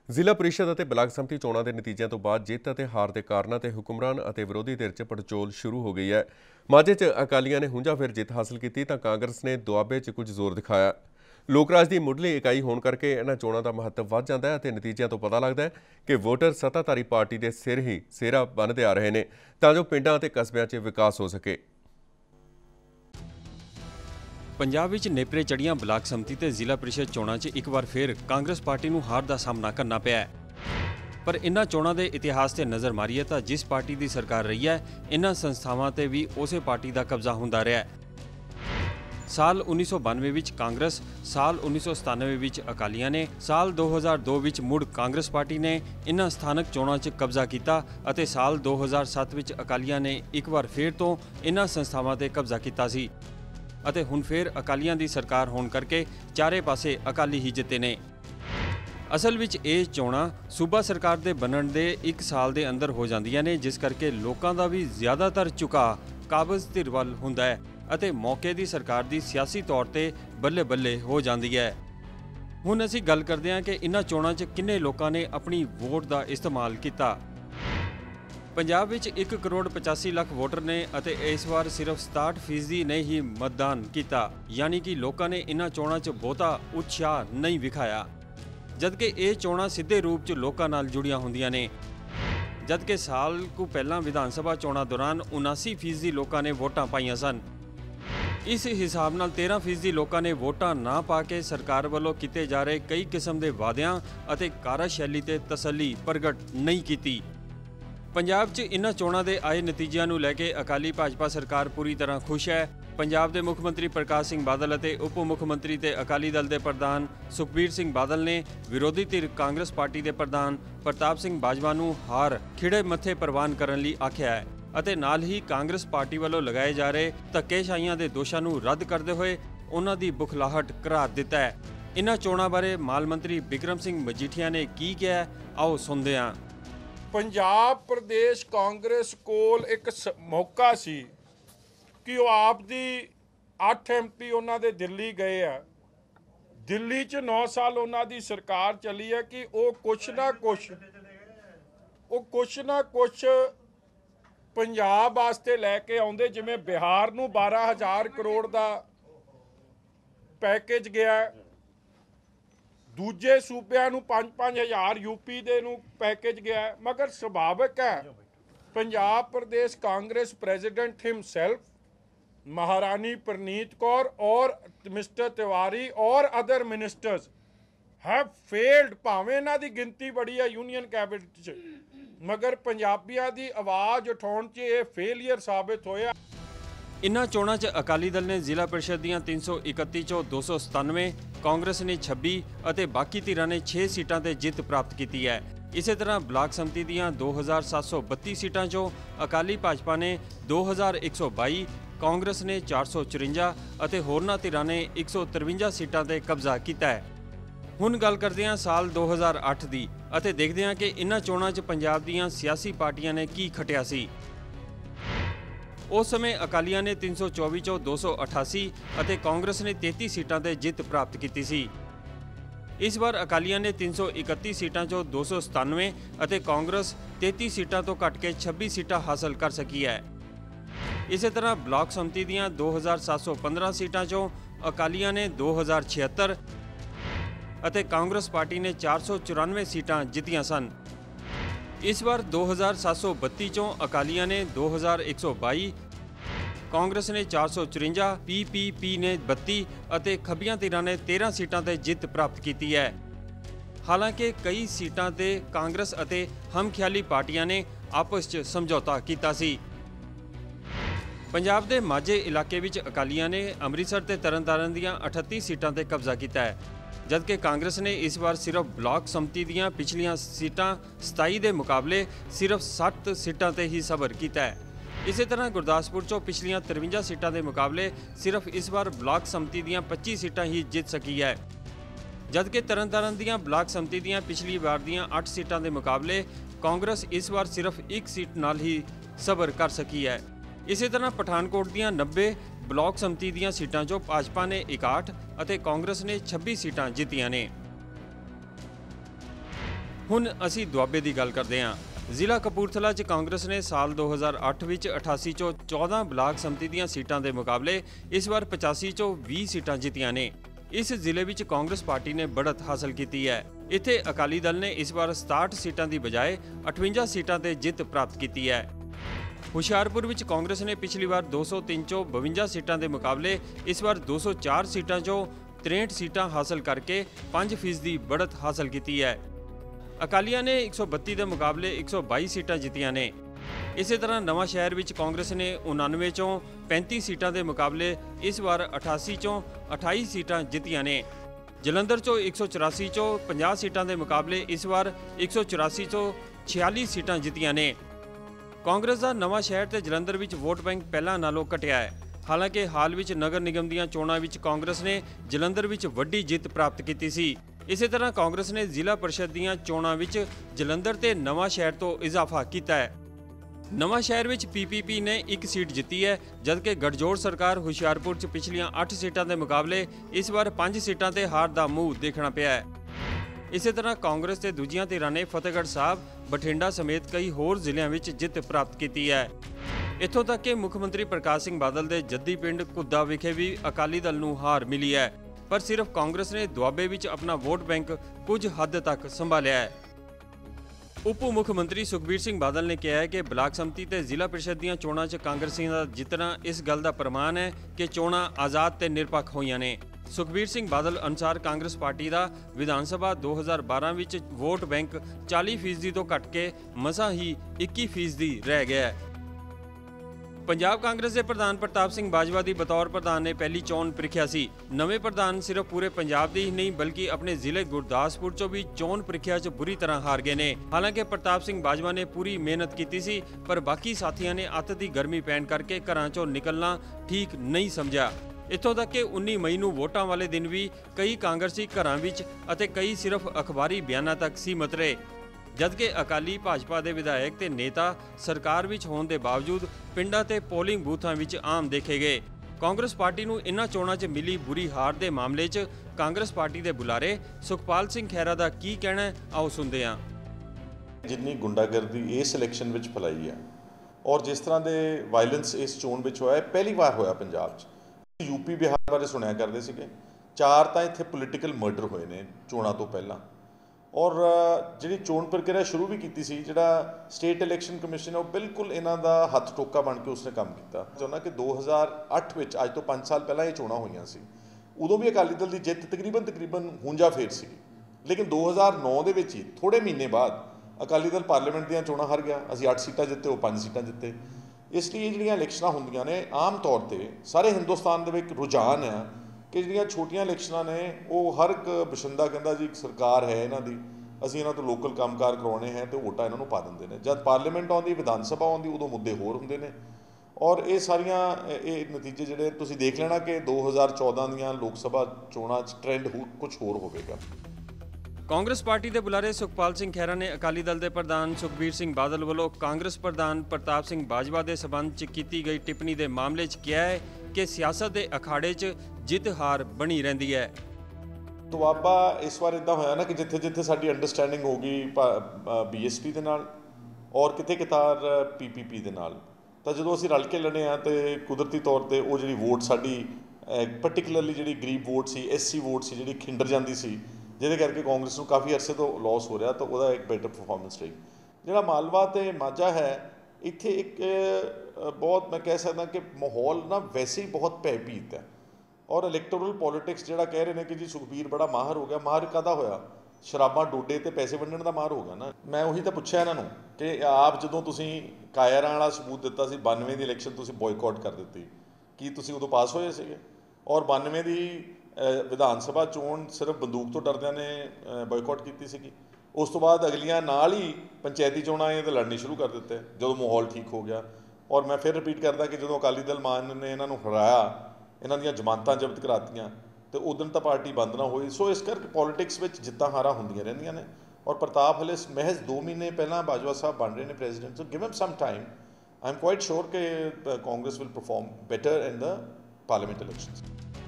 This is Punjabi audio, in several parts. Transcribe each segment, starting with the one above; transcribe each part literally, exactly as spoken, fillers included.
ਜ਼ਿਲ੍ਹਾ ਪ੍ਰੀਸ਼ਦ ਅਤੇ ਬਲਾਕ ਸੰਮਤੀ ਚੋਣਾਂ ਦੇ ਨਤੀਜਿਆਂ ਤੋਂ ਬਾਅਦ ਜਿੱਤ ਅਤੇ ਹਾਰ ਦੇ ਕਾਰਨਾਂ ਤੇ ਹੁਕਮਰਾਨ ਅਤੇ ਵਿਰੋਧੀ ਧਿਰ 'ਚ ਪੜਚੋਲ ਸ਼ੁਰੂ ਹੋ ਗਈ ਹੈ। ਮਾਝੇ 'ਚ ਅਕਾਲੀਆਂ ਨੇ ਹੁੰਜਾ ਫਿਰ ਜਿੱਤ ਹਾਸਲ ਕੀਤੀ ਤਾਂ ਕਾਂਗਰਸ ਨੇ ਦੁਆਬੇ 'ਚ ਕੁਝ ਜ਼ੋਰ ਦਿਖਾਇਆ। ਲੋਕ ਰਾਜ ਦੀ ਮੁੱਢਲੀ ਇਕਾਈ ਹੋਣ ਕਰਕੇ ਇਹਨਾਂ ਚੋਣਾਂ ਦਾ ਮਹੱਤਵ ਵੱਧ ਜਾਂਦਾ ਹੈ ਅਤੇ ਨਤੀਜਿਆਂ ਤੋਂ ਪਤਾ ਲੱਗਦਾ ਹੈ ਕਿ ਵੋਟਰ ਸੱਤਾਧਾਰੀ ਪਾਰਟੀ ਦੇ ਸਿਰ ਹੀ ਸਿਹਰਾ ਬੰਨ੍ਹਦੇ ਆ ਰਹੇ ਨੇ ਤਾਂ ਜੋ ਪਿੰਡਾਂ ਅਤੇ ਕਸਬਿਆਂ 'ਚ ਵਿਕਾਸ ਹੋ ਸਕੇ। ਪੰਜਾਬ ਵਿੱਚ ਨੇਪਰੇ ਚੜੀਆਂ ਬਲਾਕ ਸੰਮਤੀ ਤੇ ਜ਼ਿਲ੍ਹਾ ਪ੍ਰੀਸ਼ਦ ਚੋਣਾਂ 'ਚ ਇੱਕ ਵਾਰ ਫਿਰ ਕਾਂਗਰਸ ਪਾਰਟੀ ਨੂੰ ਹਾਰ ਦਾ ਸਾਹਮਣਾ ਕਰਨਾ ਪਿਆ। ਪਰ ਇਨ੍ਹਾਂ ਚੋਣਾਂ ਦੇ ਇਤਿਹਾਸ ਤੇ ਨਜ਼ਰ ਮਾਰੀਏ ਤਾਂ ਜਿਸ ਪਾਰਟੀ ਦੀ ਸਰਕਾਰ ਰਹੀ ਹੈ, ਇਨ੍ਹਾਂ ਸੰਸਥਾਵਾਂ ਤੇ ਵੀ ਉਸੇ ਪਾਰਟੀ ਦਾ ਕਬਜ਼ਾ ਹੁੰਦਾ ਰਿਹਾ। ਸਾਲ ਉੱਨੀ ਸੌ ਬਾਨਵੇਂ ਵਿੱਚ ਕਾਂਗਰਸ, ਸਾਲ ਉੱਨੀ ਸੌ ਸਤਾਨਵੇਂ ਵਿੱਚ ਅਕਾਲੀਆਂ ਨੇ, ਸਾਲ ਦੋ ਹਜ਼ਾਰ ਦੋ ਵਿੱਚ ਮੁੜ ਕਾਂਗਰਸ ਪਾਰਟੀ ਨੇ ਇਨ੍ਹਾਂ ਸਥਾਨਕ ਚੋਣਾਂ 'ਚ ਕਬਜ਼ਾ ਕੀਤਾ ਅਤੇ ਸਾਲ ਦੋ ਹਜ਼ਾਰ ਸੱਤ ਵਿੱਚ ਅਕਾਲੀਆਂ ਨੇ ਇੱਕ ਵਾਰ ਫਿਰ ਤੋਂ ਇਨ੍ਹਾਂ ਸੰਸਥਾਵਾਂ ਤੇ ਕਬਜ਼ਾ ਕੀਤਾ ਸੀ ਅਤੇ ਹੁਣ ਫਿਰ ਅਕਾਲੀਆਂ ਦੀ ਸਰਕਾਰ ਹੋਣ ਕਰਕੇ ਚਾਰੇ ਪਾਸੇ ਅਕਾਲੀ ਹੀ ਜਿੱਤੇ ਨੇ। ਅਸਲ ਵਿੱਚ ਇਹ ਚੋਣਾਂ ਸੂਬਾ ਸਰਕਾਰ ਦੇ ਬਣਨ ਦੇ ਇੱਕ ਸਾਲ ਦੇ ਅੰਦਰ ਹੋ ਜਾਂਦੀਆਂ ਨੇ, ਜਿਸ ਕਰਕੇ ਲੋਕਾਂ ਦਾ ਵੀ ਜ਼ਿਆਦਾਤਰ ਝੁਕਾਅ ਕਾਬਜ਼ ਧਿਰ ਵੱਲ ਹੁੰਦਾ ਹੈ ਅਤੇ ਮੌਕੇ ਦੀ ਸਰਕਾਰ ਦੀ ਸਿਆਸੀ ਤੌਰ ਤੇ ਬੱਲੇ ਬੱਲੇ ਹੋ ਜਾਂਦੀ ਹੈ। ਹੁਣ ਅਸੀਂ ਗੱਲ ਕਰਦੇ ਹਾਂ ਕਿ ਇਨ੍ਹਾਂ ਚੋਣਾਂ 'ਚ ਕਿੰਨੇ ਲੋਕਾਂ ਨੇ ਆਪਣੀ ਵੋਟ ਦਾ ਇਸਤੇਮਾਲ ਕੀਤਾ। ਪੰਜਾਬ ਵਿੱਚ ਇੱਕ ਕਰੋੜ ਪਚਾਸੀ ਲੱਖ ਵੋਟਰ ਨੇ ਅਤੇ ਇਸ ਵਾਰ ਸਿਰਫ ਸਤਾਹਠ ਫੀਸਦੀ ਨੇ ਹੀ ਮਤਦਾਨ ਕੀਤਾ, ਯਾਨੀ ਕਿ ਲੋਕਾਂ ਨੇ ਇਨ੍ਹਾਂ ਚੋਣਾਂ 'ਚ ਬਹੁਤਾ ਉਤਸ਼ਾਹ ਨਹੀਂ ਵਿਖਾਇਆ। ਜਦਕਿ ਇਹ ਚੋਣਾਂ ਸਿੱਧੇ ਰੂਪ 'ਚ ਲੋਕਾਂ ਨਾਲ ਜੁੜੀਆਂ ਹੁੰਦੀਆਂ ਨੇ। ਜਦਕਿ ਸਾਲ ਕੁ ਪਹਿਲਾਂ ਵਿਧਾਨ ਸਭਾ ਚੋਣਾਂ ਦੌਰਾਨ ਉਨਾਸੀ ਫੀਸਦੀ ਲੋਕਾਂ ਨੇ ਵੋਟਾਂ ਪਾਈਆਂ ਸਨ। ਇਸ ਹਿਸਾਬ ਨਾਲ ਤੇਰ੍ਹਾਂ ਫੀਸਦੀ ਲੋਕਾਂ ਨੇ ਵੋਟਾਂ ਨਾ ਪਾ ਕੇ ਸਰਕਾਰ ਵੱਲੋਂ ਕੀਤੇ ਜਾ ਰਹੇ ਕਈ ਕਿਸਮ ਦੇ ਵਾਅਦਿਆਂ ਅਤੇ ਕਾਰਜਸ਼ੈਲੀ ਤੇ ਤਸੱਲੀ ਪ੍ਰਗਟ ਨਹੀਂ ਕੀਤੀ। ਪੰਜਾਬ 'ਚ ਇਨ੍ਹਾਂ ਚੋਣਾਂ ਦੇ ਆਏ ਨਤੀਜਿਆਂ ਨੂੰ ਲੈ ਕੇ ਅਕਾਲੀ ਭਾਜਪਾ ਸਰਕਾਰ ਪੂਰੀ ਤਰ੍ਹਾਂ ਖੁਸ਼ ਹੈ। ਪੰਜਾਬ ਦੇ ਮੁੱਖ ਮੰਤਰੀ ਪ੍ਰਕਾਸ਼ ਸਿੰਘ ਬਾਦਲ ਅਤੇ ਉਪ ਮੁੱਖ ਮੰਤਰੀ ਤੇ ਅਕਾਲੀ ਦਲ ਦੇ ਪ੍ਰਧਾਨ ਸੁਖਬੀਰ ਸਿੰਘ ਬਾਦਲ ਨੇ ਵਿਰੋਧੀ ਧਿਰ ਕਾਂਗਰਸ ਪਾਰਟੀ ਦੇ ਪ੍ਰਧਾਨ ਪ੍ਰਤਾਪ ਸਿੰਘ ਬਾਜਵਾ ਨੂੰ ਹਾਰ ਖਿੜੇ ਮੱਥੇ ਪ੍ਰਵਾਨ ਕਰਨ ਲਈ ਆਖਿਆ ਹੈ ਅਤੇ ਨਾਲ ਹੀ ਕਾਂਗਰਸ ਪਾਰਟੀ ਵੱਲੋਂ ਲਗਾਏ ਜਾ ਰਹੇ ਧੱਕੇਸ਼ਾਹੀਆਂ ਦੇ ਦੋਸ਼ਾਂ ਨੂੰ ਰੱਦ ਕਰਦੇ ਹੋਏ ਉਹਨਾਂ ਦੀ ਬੁਖਲਾਹਟ ਕਰਾਰ ਦਿੱਤਾ ਹੈ। ਇਨ੍ਹਾਂ ਚੋਣਾਂ ਬਾਰੇ ਮਾਲ ਮੰਤਰੀ ਬਿਕਰਮ ਸਿੰਘ ਮਜੀਠੀਆ ਨੇ ਕੀ ਕਿਹਾ, ਆਓ ਸੁਣਦੇ ਹਾਂ। ਪੰਜਾਬ ਪ੍ਰਦੇਸ਼ ਕਾਂਗਰਸ ਕੋਲ ਇੱਕ ਮੌਕਾ ਸੀ ਕਿ ਉਹ ਆਪ ਦੀ ਅੱਠ ਐਮ ਪੀ ਉਹਨਾਂ ਦੇ ਦਿੱਲੀ ਗਏ ਆ। ਦਿੱਲੀ 'ਚ ਨੌ ਸਾਲ ਉਹਨਾਂ ਦੀ ਸਰਕਾਰ ਚੱਲੀ ਹੈ ਕਿ ਉਹ ਕੁਛ ਨਾ ਕੁਛ ਉਹ ਕੁਛ ਨਾ ਕੁਛ ਪੰਜਾਬ ਵਾਸਤੇ ਲੈ ਕੇ ਆਉਂਦੇ। ਜਿਵੇਂ ਬਿਹਾਰ ਨੂੰ ਬਾਰਾਂ ਹਜ਼ਾਰ ਕਰੋੜ ਦਾ ਪੈਕੇਜ ਗਿਆ, ਦੂਜੇ ਸੂਬਿਆਂ ਨੂੰ ਪੰਜ ਪੰਜ ਹਜ਼ਾਰ ਯੂਪੀ ਦੇ ਨੂੰ ਪੈਕੇਜ ਗਿਆ। ਮਗਰ ਸੁਭਾਵਿਕ ਹੈ ਪੰਜਾਬ ਪ੍ਰਦੇਸ਼ ਕਾਂਗਰਸ ਪ੍ਰੈਜ਼ੀਡੈਂਟ ਹਿਮਸੈਲਫ महारानी परनीत कौर और मिस्टर तिवारी और अदर मिनिस्टर्स हैव फेल्ड। भावें इन्हां दी गिनती बड़ी है यूनियन कैबिनेट च, मगर पंजाबियां दी आवाज़ उठाउण च ये फेलियर साबित होया। इन्हां चोणां च अकाली दल ने जिला परिषद दीआं तीन सौ इकत्ती चों दो सौ सतानवे, कांग्रेस ने छब्बी ਅਤੇ बाकी ਧਿਰਾਂ ने छे सीटां ते जित प्राप्त की है। इसे तरह ब्लाक संमति दीआं दो हज़ार सात सौ बत्ती सीटां चों अकाली भाजपा ने दो हज़ार एक सौ बाई, कांग्रेस ने चार सौ चुरंजा ਅਤੇ ਹੋਰਨਾਂ ਧਿਰਾਂ ਨੇ एक सौ तिरवंजा सीटां ਤੇ ਕਬਜ਼ਾ ਕੀਤਾ ਹੈ। ਹੁਣ ਗੱਲ ਕਰਦੇ ਹਾਂ ਸਾਲ ਦੋ ਹਜ਼ਾਰ ਅੱਠ ਦੀ ਅਤੇ ਦੇਖਦੇ ਹਾਂ ਕਿ ਇਨ੍ਹਾਂ ਚੋਣਾਂ 'ਚ ਪੰਜਾਬ ਦੀਆਂ ਸਿਆਸੀ ਪਾਰਟੀਆਂ ਨੇ ਕੀ ਖਟਿਆ ਸੀ। ਉਸ ਸਮੇਂ ਅਕਾਲੀਆਂ ਨੇ तीन सौ चौबीस ਚੋਂ दो सौ अठासी ਅਤੇ ਕਾਂਗਰਸ ਨੇ तैंतीस ਸੀਟਾਂ ਤੇ ਜਿੱਤ ਪ੍ਰਾਪਤ ਕੀਤੀ ਸੀ। ਇਸ ਵਾਰ ਅਕਾਲੀਆਂ ਨੇ तीन सौ इकत्ती ਸੀਟਾਂ ਚੋਂ दो सौ सतानवे ਅਤੇ ਕਾਂਗਰਸ तैंतीस ਸੀਟਾਂ ਤੋਂ ਘਟ ਕੇ छब्बीस ਸੀਟਾਂ ਹਾਸਲ ਕਰ ਸਕੀ ਹੈ। ਇਸੇ ਤਰ੍ਹਾਂ ਬਲਾਕ ਸੰਮਤੀ ਦੀਆਂ दो हज़ार सात सौ पंद्रह ਸੀਟਾਂ ਚੋਂ ਅਕਾਲੀਆਂ ਨੇ दो हज़ार छिहत्तर ਅਤੇ ਕਾਂਗਰਸ ਪਾਰਟੀ ਨੇ चार सौ चौरानवे ਸੀਟਾਂ ਜਿੱਤੀਆਂ ਸਨ। ਇਸ ਵਾਰ दो हज़ार सात सौ बत्ती ਚੋਂ ਅਕਾਲੀਆਂ ਨੇ दो हज़ार एक सौ बाई, ਕਾਂਗਰਸ ਨੇ चार सौ चुरंजा, ਪੀ ਪੀ ਪੀ ਨੇ बत्ती ਅਤੇ ਖੱਬੀਆਂ ਧਿਰਾਂ ਨੇ तेरह ਸੀਟਾਂ ਤੇ ਜਿੱਤ ਪ੍ਰਾਪਤ ਕੀਤੀ ਹੈ। ਹਾਲਾਂਕਿ ਕਈ ਸੀਟਾਂ ਤੇ ਕਾਂਗਰਸ ਅਤੇ ਹਮਖਿਆਲੀ ਪਾਰਟੀਆਂ ਨੇ ਆਪਸ 'ਚ ਸਮਝੌਤਾ ਕੀਤਾ ਸੀ। ਪੰਜਾਬ ਦੇ ਮਾਝੇ ਇਲਾਕੇ ਵਿੱਚ ਅਕਾਲੀਆਂ ਨੇ ਅੰਮ੍ਰਿਤਸਰ ਤੇ ਤਰਨਤਾਰਨ ਦੀਆਂ अठत्ती ਸੀਟਾਂ ਤੇ ਕਬਜ਼ਾ ਕੀਤਾ ਹੈ, ਜਦਕਿ ਕਾਂਗਰਸ ਨੇ ਇਸ ਵਾਰ ਸਿਰਫ ਬਲਾਕ ਸੰਮਤੀ ਦੀਆਂ ਪਿਛਲੀਆਂ ਸੀਟਾਂ सताई ਦੇ ਮੁਕਾਬਲੇ ਸਿਰਫ सत्त ਸੀਟਾਂ ਤੇ ਹੀ ਸਬਰ ਕੀਤਾ ਹੈ। ਇਸੇ ਤਰ੍ਹਾਂ ਗੁਰਦਾਸਪੁਰ ਚੋਂ ਪਿਛਲੀਆਂ तिरवंजा ਸੀਟਾਂ ਦੇ ਮੁਕਾਬਲੇ ਸਿਰਫ ਇਸ ਵਾਰ ਬਲਾਕ ਸੰਮਤੀ ਦੀਆਂ पच्चीस ਸੀਟਾਂ ਹੀ ਜਿੱਤ ਸਕੀ ਹੈ, ਜਦਕਿ ਤਰਨਤਾਰਨ ਦੀਆਂ ਬਲਾਕ ਸੰਮਤੀ ਦੀਆਂ ਪਿਛਲੀ ਵਾਰ ਦੀਆਂ ਅੱਠ ਸੀਟਾਂ ਦੇ ਮੁਕਾਬਲੇ ਕਾਂਗਰਸ ਇਸ ਵਾਰ ਸਿਰਫ ਇੱਕ ਸੀਟ ਨਾਲ ਹੀ ਸਬਰ ਕਰ ਸਕੀ ਹੈ। ਇਸੇ ਤਰ੍ਹਾਂ ਪਠਾਨਕੋਟ ਦੀਆਂ नब्बे ਬਲਾਕ ਸੰਮਤੀ ਦੀਆਂ ਸੀਟਾਂ 'ਚੋਂ ਭਾਜਪਾ ਨੇ इकसठ ਅਤੇ ਕਾਂਗਰਸ ਨੇ छब्बीस ਸੀਟਾਂ ਜਿੱਤੀਆਂ ਨੇ। ਹੁਣ ਅਸੀਂ ਦੁਆਬੇ ਦੀ ਗੱਲ ਕਰਦੇ ਹਾਂ। ਜ਼ਿਲ੍ਹਾ ਕਪੂਰਥਲਾ 'ਚ ਕਾਂਗਰਸ ਨੇ ਸਾਲ ਦੋ ਹਜ਼ਾਰ ਅੱਠ ਵਿੱਚ ਅਠਾਸੀ ਚੋਂ ਚੌਦਾਂ ਬਲਾਕ ਸੰਮਤੀ ਦੀਆਂ ਸੀਟਾਂ ਦੇ ਮੁਕਾਬਲੇ ਇਸ ਵਾਰ ਪਚਾਸੀ ਚੋਂ ਵੀਹ ਸੀਟਾਂ ਜਿੱਤੀਆਂ ਨੇ। ਇਸ ਜ਼ਿਲ੍ਹੇ ਵਿੱਚ ਕਾਂਗਰਸ ਪਾਰਟੀ ਨੇ बढ़त ਹਾਸਲ ਕੀਤੀ ਹੈ। ਇੱਥੇ ਅਕਾਲੀ ਦਲ ਨੇ ਇਸ ਵਾਰ ਸਤਾਹਠ ਸੀਟਾਂ ਦੀ ਬਜਾਏ ਅਠਵੰਜਾ ਸੀਟਾਂ ਤੇ ਜਿੱਤ ਪ੍ਰਾਪਤ ਕੀਤੀ ਹੈ। ਹੁਸ਼ਿਆਰਪੁਰ ਵਿੱਚ ਕਾਂਗਰਸ ਨੇ ਪਿਛਲੀ ਵਾਰ ਦੋ ਸੌ ਤਿੰਨ ਚੋਂ ਬਵੰਜਾ ਸੀਟਾਂ ਦੇ ਮੁਕਾਬਲੇ ਇਸ ਵਾਰ ਦੋ ਸੌ ਚਾਰ ਸੀਟਾਂ ਚੋਂ ਤਰੇਹਠ ਸੀਟਾਂ ਹਾਸਲ ਕਰਕੇ ਪੰਜ ਫੀਸਦੀ बढ़त ਹਾਸਲ ਕੀਤੀ ਹੈ। ਅਕਾਲੀਆਂ ਨੇ ਇੱਕ ਸੌ ਬੱਤੀ ਦੇ ਮੁਕਾਬਲੇ ਇੱਕ ਸੌ ਬਾਈ ਸੀਟਾਂ ਜਿੱਤੀਆਂ ਨੇ। ਇਸੇ ਤਰ੍ਹਾਂ ਨਵਾਂ ਸ਼ਹਿਰ ਵਿੱਚ ਕਾਂਗਰਸ ਨੇ ਉਨਾਨਵੇਂ ਚੋਂ ਪੈਂਤੀ ਸੀਟਾਂ ਦੇ ਮੁਕਾਬਲੇ ਇਸ ਵਾਰ ਅਠਾਸੀ ਚੋਂ ਅਠਾਈ ਸੀਟਾਂ ਜਿੱਤੀਆਂ ਨੇ। ਜਲੰਧਰ ਚੋਂ ਇੱਕ ਸੌ ਚੁਰਾਸੀ ਚੋਂ ਪੰਜਾਹ ਸੀਟਾਂ ਦੇ ਮੁਕਾਬਲੇ ਇਸ ਵਾਰ ਇੱਕ ਸੌ ਚੁਰਾਸੀ ਚੋਂ ਛਿਆਲੀ ਸੀਟਾਂ ਜਿੱਤੀਆਂ ਨੇ। ਕਾਂਗਰਸ ਦਾ ਨਵਾਂ ਸ਼ਹਿਰ ਤੇ ਜਲੰਧਰ ਵਿੱਚ ਵੋਟ ਬੈਂਕ ਪਹਿਲਾਂ ਨਾਲੋਂ ਘਟਿਆ ਹੈ। ਹਾਲਾਂਕਿ ਹਾਲ ਵਿੱਚ ਨਗਰ ਨਿਗਮ ਦੀਆਂ ਚੋਣਾਂ ਵਿੱਚ ਕਾਂਗਰਸ ਨੇ ਜਲੰਧਰ ਵਿੱਚ ਵੱਡੀ ਜਿੱਤ ਪ੍ਰਾਪਤ ਕੀਤੀ ਸੀ। ਇਸੇ ਤਰ੍ਹਾਂ ਕਾਂਗਰਸ ਨੇ ਜ਼ਿਲ੍ਹਾ ਪਰਿਸ਼ਦ ਦੀਆਂ ਚੋਣਾਂ ਵਿੱਚ ਜਲੰਧਰ ਤੇ ਨਵਾਂ ਸ਼ਹਿਰ ਤੋਂ ਇਜ਼ਾਫਾ ਕੀਤਾ ਹੈ। ਨਵਾਂ ਸ਼ਹਿਰ ਵਿੱਚ ਪੀਪੀਪੀ ਨੇ ਇੱਕ ਸੀਟ ਜਿੱਤੀ ਹੈ, ਜਦਕਿ ਗਠਜੋੜ ਸਰਕਾਰ ਹੁਸ਼ਿਆਰਪੁਰ 'ਚ ਪਿਛਲੀਆਂ ਅੱਠ ਸੀਟਾਂ ਦੇ ਮੁਕਾਬਲੇ ਇਸ ਵਾਰ ਪੰਜ ਸੀਟਾਂ ਤੇ ਹਾਰ ਦਾ ਮੂੰਹ ਦੇਖਣਾ ਪਿਆ ਹੈ। ਇਸੇ ਤਰ੍ਹਾਂ ਕਾਂਗਰਸ ਤੇ ਦੂਜੀਆਂ ਧਿਰਾਂ ਨੇ ਫਤਿਹਗੜ੍ਹ ਸਾਹਿਬ, ਬਠਿੰਡਾ ਸਮੇਤ ਕਈ ਹੋਰ ਜ਼ਿਲ੍ਹਿਆਂ ਵਿੱਚ ਜਿੱਤ ਪ੍ਰਾਪਤ ਕੀਤੀ ਹੈ। ਇੱਥੋਂ ਤੱਕ ਕਿ ਮੁੱਖ ਮੰਤਰੀ ਪ੍ਰਕਾਸ਼ ਸਿੰਘ ਬਾਦਲ ਦੇ ਜੱਦੀ ਪਿੰਡ ਘੁੱਦਾ ਵਿਖੇ ਵੀ ਅਕਾਲੀ ਦਲ ਨੂੰ ਹਾਰ ਮਿਲੀ ਹੈ, ਪਰ ਸਿਰਫ ਕਾਂਗਰਸ ਨੇ ਦੁਆਬੇ ਵਿੱਚ ਆਪਣਾ ਵੋਟ ਬੈਂਕ ਕੁਝ ਹੱਦ ਤੱਕ ਸੰਭਾਲਿਆ ਹੈ। ਉਪ ਮੁੱਖ ਮੰਤਰੀ ਸੁਖਬੀਰ ਸਿੰਘ ਬਾਦਲ ਨੇ ਕਿਹਾ ਹੈ ਕਿ ਬਲਾਕ ਸੰਮਤੀ ਤੇ ਜ਼ਿਲ੍ਹਾ ਪਰਿਸ਼ਦ ਦੀਆਂ ਚੋਣਾਂ 'ਚ ਕਾਂਗਰਸੀਆਂ ਦਾ ਜਿੱਤਣਾ ਇਸ ਗੱਲ ਦਾ ਪ੍ਰਮਾਣ ਹੈ ਕਿ ਚੋਣਾਂ ਆਜ਼ਾਦ ਤੇ ਨਿਰਪੱਖ ਹੋਈਆਂ ਨੇ। ਸੁਖਬੀਰ ਸਿੰਘ ਬਾਦਲ ਅਨੁਸਾਰ ਕਾਂਗਰਸ ਪਾਰਟੀ ਦਾ ਵਿਧਾਨ ਸਭਾ ਦੋ ਹਜ਼ਾਰ ਬਾਰਾਂ ਵਿੱਚ ਵੋਟ ਬੈਂਕ ਚਾਲੀ ਫੀਸਦੀ ਤੋਂ ਘਟ ਕੇ ਮਸਾਂ ਹੀ ਇੱਕੀ ਫੀਸਦੀ ਰਹਿ ਗਿਆ ਹੈ। ਪੰਜਾਬ ਕਾਂਗਰਸ ਦੇ ਪ੍ਰਧਾਨ ਪ੍ਰਤਾਪ ਸਿੰਘ ਬਾਜਵਾ ਦੀ ਬਤੌਰ ਪ੍ਰਧਾਨ ਨੇ ਪਹਿਲੀ ਚੋਣ ਪ੍ਰੀਖਿਆ ਸੀ। ਨਵੇਂ ਪ੍ਰਧਾਨ ਸਿਰਫ ਪੂਰੇ ਪੰਜਾਬ ਦੇ ਹੀ ਨਹੀਂ ਬਲਕਿ ਆਪਣੇ ਜ਼ਿਲ੍ਹੇ ਗੁਰਦਾਸਪੁਰ 'ਚੋਂ ਵੀ ਚੋਣ ਪ੍ਰੀਖਿਆ 'ਚ ਬੁਰੀ ਤਰ੍ਹਾਂ ਹਾਰ ਗਏ ਨੇ। ਹਾਲਾਂਕਿ ਪ੍ਰਤਾਪ ਸਿੰਘ ਬਾਜਵਾ ਨੇ ਪੂਰੀ ਮਿਹਨਤ ਕੀਤੀ ਸੀ, ਪਰ ਬਾਕੀ ਸਾਥੀਆਂ ਨੇ ਅੱਤ ਦੀ ਗਰਮੀ ਪੈਣ ਕਰਕੇ ਘਰਾਂ 'ਚੋਂ ਨਿਕਲਣਾ ਠੀਕ ਨਹੀਂ ਸਮਝਿਆ। ਇੱਥੋਂ ਤੱਕ ਕਿ ਉੱਨੀ ਮਈ ਨੂੰ ਵੋਟਾਂ ਵਾਲੇ ਦਿਨ ਵੀ ਕਈ ਕਾਂਗਰਸੀ ਘਰਾਂ ਵਿੱਚ ਅਤੇ ਕਈ ਸਿਰਫ ਅਖਬਾਰੀ ਬਿਆਨਾਂ ਤੱਕ ਸੀਮਤ ਰਹੇ, ਜਦਕਿ ਅਕਾਲੀ ਭਾਜਪਾ ਦੇ ਵਿਧਾਇਕ ਤੇ ਨੇਤਾ ਸਰਕਾਰ ਵਿੱਚ ਹੋਣ ਦੇ ਬਾਵਜੂਦ ਪਿੰਡਾਂ ਤੇ ਪੋਲਿੰਗ ਬੂਥਾਂ ਵਿੱਚ ਆਮ ਦੇਖੇ ਗਏ। ਕਾਂਗਰਸ ਪਾਰਟੀ ਨੂੰ ਇਨ੍ਹਾਂ ਚੋਣਾਂ 'ਚ ਮਿਲੀ ਬੁਰੀ ਹਾਰ ਦੇ ਮਾਮਲੇ 'ਚ ਕਾਂਗਰਸ ਪਾਰਟੀ ਦੇ ਬੁਲਾਰੇ ਸੁਖਪਾਲ ਸਿੰਘ ਖਹਿਰਾ ਦਾ ਕੀ ਕਹਿਣਾ ਹੈ, ਆਓ ਸੁਣਦੇ ਹਾਂ। ਜਿੰਨੀ ਗੁੰਡਾਗਰਦੀ ਇਸ ਇਲੈਕਸ਼ਨ ਵਿੱਚ ਫੈਲਾਈ ਹੈ ਔਰ ਜਿਸ ਤਰ੍ਹਾਂ ਦੇ ਵਾਇਲੈਂਸ ਇਸ ਚੋਣ ਵਿੱਚ ਹੋਇਆ, ਪਹਿਲੀ ਵਾਰ ਹੋਇਆ ਪੰਜਾਬ 'ਚ। ਯੂਪੀ ਬਿਹਾਰ ਬਾਰੇ ਸੁਣਿਆ ਕਰਦੇ ਸੀਗੇ, ਚਾਰ ਤਾਂ ਇੱਥੇ ਪੋਲੀਟੀਕਲ ਮਰਡਰ ਹੋਏ ਨੇ ਚੋਣਾਂ ਤੋਂ ਪਹਿਲਾਂ। ਔਰ ਜਿਹੜੀ ਚੋਣ ਪ੍ਰਕਿਰਿਆ ਸ਼ੁਰੂ ਵੀ ਕੀਤੀ ਸੀ, ਜਿਹੜਾ ਸਟੇਟ ਇਲੈਕਸ਼ਨ ਕਮਿਸ਼ਨ ਹੈ ਉਹ ਬਿਲਕੁਲ ਇਹਨਾਂ ਦਾ ਹੱਥ ਟੋਕਾ ਬਣ ਕੇ ਉਸਨੇ ਕੰਮ ਕੀਤਾ। ਚਾਹੁੰਦਾ ਕਿ ਦੋ ਹਜ਼ਾਰ ਅੱਠ ਵਿੱਚ, ਅੱਜ ਤੋਂ ਪੰਜ ਸਾਲ ਪਹਿਲਾਂ ਇਹ ਚੋਣਾਂ ਹੋਈਆਂ ਸੀ, ਉਦੋਂ ਵੀ ਅਕਾਲੀ ਦਲ ਦੀ ਜਿੱਤ ਤਕਰੀਬਨ ਤਕਰੀਬਨ ਹੁੰਜਾ ਫੇਰ ਸੀ। ਲੇਕਿਨ ਦੋ ਹਜ਼ਾਰ ਨੌ ਦੇ ਵਿੱਚ ਹੀ ਥੋੜ੍ਹੇ ਮਹੀਨੇ ਬਾਅਦ ਅਕਾਲੀ ਦਲ ਪਾਰਲੀਮੈਂਟ ਦੀਆਂ ਚੋਣਾਂ ਹਾਰ ਗਿਆ। ਅਸੀਂ ਅੱਠ ਸੀਟਾਂ ਜਿੱਤੇ, ਉਹ ਪੰਜ ਸੀਟਾਂ ਜਿੱਤੇ। ਇਸ ਲਈ ਜਿਹੜੀਆਂ ਇਲੈਕਸ਼ਨਾਂ ਹੁੰਦੀਆਂ ਨੇ ਆਮ ਤੌਰ 'ਤੇ ਸਾਰੇ ਹਿੰਦੁਸਤਾਨ ਦੇ ਵਿੱਚ ਰੁਝਾਨ ਆ ਕਿ ਜਿਹੜੀਆਂ ਛੋਟੀਆਂ ਇਲੈਕਸ਼ਨਾਂ ਨੇ ਉਹ ਹਰ ਇੱਕ ਬਸ਼ਿੰਦਾ ਕਹਿੰਦਾ ਜੀ ਸਰਕਾਰ ਹੈ ਇਹਨਾਂ ਦੀ, ਅਸੀਂ ਇਹਨਾਂ ਤੋਂ ਲੋਕਲ ਕੰਮਕਾਰ ਕਰਵਾਉਣੇ ਹੈ, ਅਤੇ ਵੋਟਾਂ ਇਹਨਾਂ ਨੂੰ ਪਾ ਦਿੰਦੇ ਨੇ। ਜਦ ਪਾਰਲੀਮੈਂਟ ਆਉਂਦੀ, ਵਿਧਾਨ ਸਭਾ ਆਉਂਦੀ, ਉਦੋਂ ਮੁੱਦੇ ਹੋਰ ਹੁੰਦੇ ਨੇ। ਔਰ ਇਹ ਸਾਰੀਆਂ ਇਹ ਨਤੀਜੇ ਜਿਹੜੇ ਤੁਸੀਂ ਦੇਖ ਲੈਣਾ ਕਿ ਦੋ ਹਜ਼ਾਰ ਚੌਦਾਂ ਦੀਆਂ ਲੋਕ ਸਭਾ ਚੋਣਾਂ 'ਚ ਟ੍ਰੈਂਡ ਕੁਝ ਹੋਰ ਹੋਵੇਗਾ। ਕਾਂਗਰਸ ਪਾਰਟੀ ਦੇ ਬੁਲਾਰੇ ਸੁਖਪਾਲ ਸਿੰਘ ਖਹਿਰਾ ਨੇ ਅਕਾਲੀ ਦਲ ਦੇ ਪ੍ਰਧਾਨ ਸੁਖਬੀਰ ਸਿੰਘ ਬਾਦਲ ਵੱਲੋਂ ਕਾਂਗਰਸ ਪ੍ਰਧਾਨ ਪ੍ਰਤਾਪ ਸਿੰਘ ਬਾਜਵਾ ਦੇ ਸਬੰਧ 'ਚ ਕੀਤੀ ਗਈ ਟਿੱਪਣੀ ਦੇ ਮਾਮਲੇ 'ਚ ਕਿਹਾ ਹੈ ਕਿ ਸਿਆਸਤ ਦੇ ਅਖਾੜੇ 'ਚ ਜਿੱਤ ਹਾਰ ਬਣੀ ਰਹਿੰਦੀ ਹੈ। ਦੁਆਬਾ ਇਸ ਵਾਰ ਇੱਦਾਂ ਹੋਇਆ ਨਾ ਕਿ ਜਿੱਥੇ ਜਿੱਥੇ ਸਾਡੀ ਅੰਡਰਸਟੈਂਡਿੰਗ ਹੋ ਗਈ ਬੀ ਐਸ ਪੀ ਦੇ ਨਾਲ ਔਰ ਕਿਤੇ ਕਿਤਾਰ ਪੀ ਪੀ ਪੀ ਦੇ ਨਾਲ, ਤਾਂ ਜਦੋਂ ਅਸੀਂ ਰਲ ਕੇ ਲੜੇ ਹਾਂ ਤਾਂ ਕੁਦਰਤੀ ਤੌਰ 'ਤੇ ਉਹ ਜਿਹੜੀ ਵੋਟ ਸਾਡੀ ਪਰਟੀਕੂਲਰਲੀ ਜਿਹੜੀ ਗਰੀਬ ਵੋਟ ਸੀ, ਐਸ ਸੀ ਵੋਟ ਸੀ, ਜਿਹੜੀ ਖਿੰਡਰ ਜਾਂਦੀ ਸੀ, ਜਿਹਦੇ ਕਰਕੇ ਕਾਂਗਰਸ ਨੂੰ ਕਾਫੀ ਅਰਸੇ ਤੋਂ ਲੋਸ ਹੋ ਰਿਹਾ, ਤਾਂ ਉਹਦਾ ਇੱਕ ਬੈਟਰ ਪਰਫਾਰਮੈਂਸ ਰਹੀ। ਜਿਹੜਾ ਮਾਲਵਾ ਅਤੇ ਮਾਝਾ ਹੈ, ਇੱਥੇ ਇੱਕ ਬਹੁਤ ਮੈਂ ਕਹਿ ਸਕਦਾ ਕਿ ਮਾਹੌਲ ਨਾ ਵੈਸੇ ਹੀ ਬਹੁਤ ਭੈਭੀਤ ਹੈ। ਔਰ ਇਲੈਕਟੋਰਲ ਪੋਲੀਟਿਕਸ ਜਿਹੜਾ ਕਹਿ ਰਹੇ ਨੇ ਕਿ ਜੀ ਸੁਖਬੀਰ ਬੜਾ ਮਾਹਰ ਹੋ ਗਿਆ, ਮਾਹਰ ਕਾਹਦਾ ਹੋਇਆ? ਸ਼ਰਾਬਾਂ ਡੋਡੇ ਤੇ ਪੈਸੇ ਵੰਡਣ ਦਾ ਮਾਹਰ ਹੋ ਗਿਆ ਨਾ। ਮੈਂ ਉਹੀ ਤਾਂ ਪੁੱਛਿਆ ਇਹਨਾਂ ਨੂੰ ਕਿ ਆਪ ਜਦੋਂ ਤੁਸੀਂ ਕਾਇਰਾਂ ਵਾਲਾ ਸਬੂਤ ਦਿੱਤਾ ਸੀ, ਬਾਨਵੇਂ ਦੀ ਇਲੈਕਸ਼ਨ ਤੁਸੀਂ ਬੋਇਕਆਟ ਕਰ ਦਿੱਤੀ, ਕੀ ਤੁਸੀਂ ਉਦੋਂ ਪਾਸ ਹੋਏ ਸੀਗੇ? ਔਰ ਬਾਨਵੇਂ ਦੀ ਵਿਧਾਨ ਸਭਾ ਚੋਣ ਸਿਰਫ ਬੰਦੂਕ ਤੋਂ ਡਰਦਿਆਂ ਨੇ ਬੋਇਕਆਟ ਕੀਤੀ ਸੀਗੀ। ਉਸ ਤੋਂ ਬਾਅਦ ਅਗਲੀਆਂ ਨਾਲ ਹੀ ਪੰਚਾਇਤੀ ਚੋਣਾਂ ਆਏ ਤਾਂ ਲੜਨੀ ਸ਼ੁਰੂ ਕਰ ਦਿੱਤੇ ਜਦੋਂ ਮਾਹੌਲ ਠੀਕ ਹੋ ਗਿਆ। ਔਰ ਮੈਂ ਫਿਰ ਰਿਪੀਟ ਕਰਦਾ ਕਿ ਜਦੋਂ ਅਕਾਲੀ ਦਲ ਮਾਨ ਨੇ ਇਹਨਾਂ ਨੂੰ ਹਰਾਇਆ, ਇਹਨਾਂ ਦੀਆਂ ਜ਼ਮਾਨਤਾਂ ਜ਼ਬਤ ਕਰਾਤੀਆਂ, ਤੇ ਉਦੋਂ ਤਾਂ ਪਾਰਟੀ ਬੰਦ ਨਾ ਹੋਈ। ਸੋ ਇਸ ਕਰਕੇ ਪੋਲੀਟਿਕਸ ਵਿੱਚ ਜਿੱਤਾਂ ਹਾਰਾਂ ਹੁੰਦੀਆਂ ਰਹਿੰਦੀਆਂ ਨੇ। ਔਰ ਪ੍ਰਤਾਪ ਹਲੇ ਮਹਿਜ਼ ਦੋ ਮਹੀਨੇ ਪਹਿਲਾਂ ਬਾਜਵਾ ਸਾਹਿਬ ਬਣ ਰਹੇ ਨੇ president, so give him some time. I am quite sure ਕਿ Congress will perform better in the parliament elections.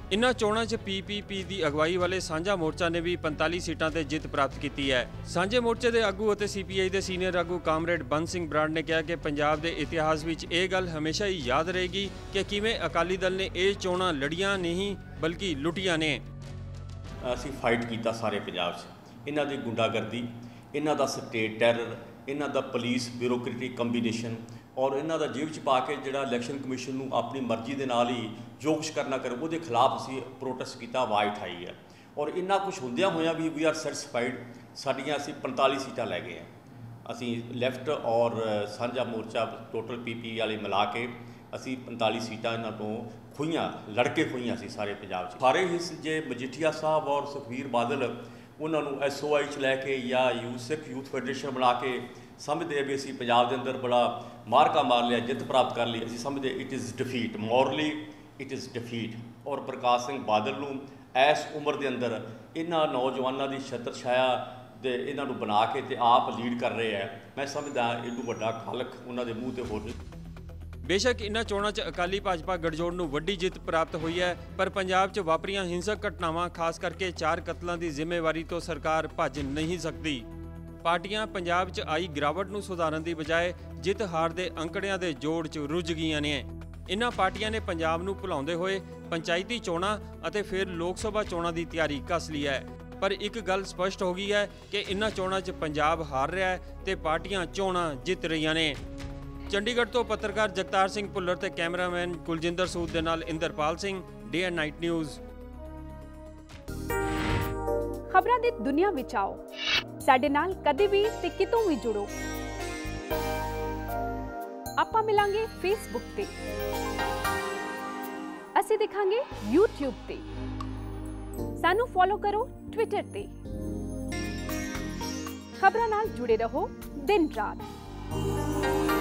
ਇਨ੍ਹਾਂ ਚੋਣਾਂ 'ਚ ਪੀਪੀਪੀ ਦੀ ਅਗਵਾਈ ਵਾਲੇ ਸਾਂਝਾ ਮੋਰਚਾ ਨੇ ਵੀ ਪੰਤਾਲੀ ਸੀਟਾਂ ਤੇ ਜਿੱਤ ਪ੍ਰਾਪਤ ਕੀਤੀ ਹੈ। ਸਾਂਝੇ ਮੋਰਚੇ ਦੇ ਆਗੂ ਅਤੇ ਸੀਪੀਆਈ ਦੇ ਸੀਨੀਅਰ ਆਗੂ ਕਾਮਰੇਡ ਬੰਦ ਸਿੰਘ ਬਰਾੜ ਨੇ ਕਿਹਾ ਕਿ ਪੰਜਾਬ ਦੇ ਇਤਿਹਾਸ ਵਿੱਚ ਇਹ ਗੱਲ ਹਮੇਸ਼ਾ ਹੀ ਯਾਦ ਰਹੇਗੀ ਕਿ ਕਿਵੇਂ ਅਕਾਲੀ ਦਲ ਨੇ ਇਹ ਚੋਣਾਂ ਲੜੀਆਂ ਨਹੀਂ ਬਲਕਿ ਲੁੱਟੀਆਂ ਨੇ। ਅਸੀਂ ਫਾਈਟ ਕੀਤਾ ਸਾਰੇ ਪੰਜਾਬ 'ਚ, ਇਹਨਾਂ ਦੀ ਗੁੰਡਾਗਰਦੀ, ਇਹਨਾਂ ਦਾ ਸਟੇਟ ਟੈਰਰ, ਇਹਨਾਂ ਦਾ ਪੁਲਿਸ ਬਿਊਰੋਕ੍ਰੇਟਿਕ ਕੰਬੀਨੇਸ਼ਨ ਔਰ ਇਹਨਾਂ ਦਾ ਜੇਬ 'ਚ ਪਾ ਕੇ ਜਿਹੜਾ ਇਲੈਕਸ਼ਨ ਕਮਿਸ਼ਨ ਨੂੰ ਆਪਣੀ ਮਰਜ਼ੀ ਦੇ ਨਾਲ ਹੀ ਜੋ ਕੁਛ ਕਰਨਾ ਕਰ ਉਹਦੇ ਖਿਲਾਫ ਅਸੀਂ ਪ੍ਰੋਟੈਸਟ ਕੀਤਾ, ਆਵਾਜ਼ ਉਠਾਈ ਹੈ। ਔਰ ਇੰਨਾ ਕੁਛ ਹੁੰਦਿਆਂ ਹੋਇਆਂ ਵੀ ਵੀ ਆਰ ਸੈਟਿਸਫਾਈਡ, ਸਾਡੀਆਂ ਅਸੀਂ ਪੰਤਾਲੀ ਸੀਟਾਂ ਲੈ ਗਏ ਹਾਂ। ਅਸੀਂ ਲੈਫਟ ਔਰ ਸਾਂਝਾ ਮੋਰਚਾ ਟੋਟਲ ਪੀਪੀ ਵਾਲੇ ਮਿਲਾ ਕੇ ਅਸੀਂ ਪੰਤਾਲੀ ਸੀਟਾਂ ਇਹਨਾਂ ਤੋਂ ਖੋਈਆਂ, ਲੜ ਕੇ ਖੋਈਆਂ ਸੀ ਸਾਰੇ ਪੰਜਾਬ 'ਚ। ਸਾਰੇ ਹਿੱਸ ਜੇ ਮਜੀਠੀਆ ਸਾਹਿਬ ਔਰ ਸੁਖਬੀਰ ਬਾਦਲ ਉਹਨਾਂ ਨੂੰ ਐਸ ਓ ਆਈ 'ਚ ਲੈ ਕੇ ਜਾਂ ਯੂ ਸਿੱਖ ਯੂਥ ਫੈਡਰੇਸ਼ਨ ਬਣਾ ਕੇ ਸਮਝਦੇ ਵੀ ਅਸੀਂ ਪੰਜਾਬ ਦੇ ਅੰਦਰ ਬੜਾ ਮਾਰਕਾ ਮਾਰ ਲਿਆ, ਜਿੱਤ ਪ੍ਰਾਪਤ ਕਰ ਲਈ, ਅਸੀਂ ਸਮਝਦੇ it is defeat, morally it is defeat. ਔਰ ਪ੍ਰਕਾਸ਼ ਸਿੰਘ ਬਾਦਲ ਨੂੰ ਇਸ ਉਮਰ ਦੇ ਅੰਦਰ ਇਹਨਾਂ ਨੌਜਵਾਨਾਂ ਦੀ ਛਤਰ ਛਾਇਆ ਦੇ ਇਹਨਾਂ ਨੂੰ ਬਣਾ ਕੇ ਤੇ ਆਪ ਲੀਡ ਕਰ ਰਹੇ ਹੈ, ਮੈਂ ਸਮਝਦਾ ਇਹਨੂੰ ਵੱਡਾ ਖਾਲਕ ਉਹਨਾਂ ਦੇ ਮੂੰਹ ਤੇ ਹੋਰ ਨਹੀਂ। ਬੇਸ਼ੱਕ ਇਨ੍ਹਾਂ ਚੋਣਾਂ 'ਚ ਅਕਾਲੀ ਭਾਜਪਾ ਗਠਜੋੜ ਨੂੰ ਵੱਡੀ ਜਿੱਤ ਪ੍ਰਾਪਤ ਹੋਈ ਹੈ, ਪਰ ਪੰਜਾਬ 'ਚ ਵਾਪਰੀਆਂ ਹਿੰਸਕ ਘਟਨਾਵਾਂ ਖਾਸ ਕਰਕੇ ਚਾਰ ਕਤਲਾਂ ਦੀ ਜ਼ਿੰਮੇਵਾਰੀ ਤੋਂ ਸਰਕਾਰ ਭੱਜ ਨਹੀਂ ਸਕਦੀ। ਪਾਰਟੀਆਂ ਪੰਜਾਬ 'ਚ ਆਈ ਗਿਰਾਵਟ ਨੂੰ ਸੁਧਾਰਨ ਦੀ ਬਜਾਏ ਜਿੱਤ ਹਾਰ ਦੇ ਅੰਕੜਿਆਂ ਦੇ ਜੋੜ 'ਚ ਰੁੱਝ ਗਈਆਂ ਨੇ। ਇਨ੍ਹਾਂ ਪਾਰਟੀਆਂ ਨੇ ਪੰਜਾਬ ਨੂੰ ਭੁਲਾਉਂਦੇ ਹੋਏ ਪੰਚਾਇਤੀ ਚੋਣਾਂ ਅਤੇ ਫਿਰ ਲੋਕ ਸਭਾ ਚੋਣਾਂ ਦੀ ਤਿਆਰੀ ਕੱਸ ਲਈ ਹੈ। ਪਰ ਇੱਕ ਗੱਲ ਸਪਸ਼ਟ ਹੋ ਗਈ ਹੈ ਕਿ ਇਨ੍ਹਾਂ ਚੋਣਾਂ 'ਚ ਪੰਜਾਬ ਹਾਰ ਰਿਹਾ ਹੈ ਤੇ ਪਾਰਟੀਆਂ ਚੋਣਾਂ ਜਿੱਤ ਰਹੀਆਂ ਨੇ। ਚੰਡੀਗੜ੍ਹ ਤੋਂ ਪੱਤਰਕਾਰ ਜਗਤਾਰ ਸਿੰਘ ਭੁੱਲਰ ਤੇ ਕੈਮਰਾਮੈਨ ਕੁਲਜਿੰਦਰ ਸੂਦ ਦੇ ਨਾਲ Inderpal Singh, day and night news. ਖਬਰਾਂ ਦੀ ਦੁਨੀਆ ਵਿੱਚ ਆਓ, ਸਾਡੇ ਨਾਲ ਕਦੇ ਵੀ ਤੇ ਕਿਤੋਂ ਵੀ ਜੁੜੋ। ਆਪਾਂ ਮਿਲਾਂਗੇ ਫੇਸਬੁੱਕ ਤੇ, ਅਸੀਂ ਦਿਖਾਂਗੇ ਯੂਟਿਊਬ ਤੇ, ਸਾਨੂੰ ਫੋਲੋ ਕਰੋ ਟਵਿੱਟਰ ਤੇ। ਖਬਰਾਂ ਨਾਲ ਜੁੜੇ ਰਹੋ ਦਿਨ ਰਾਤ।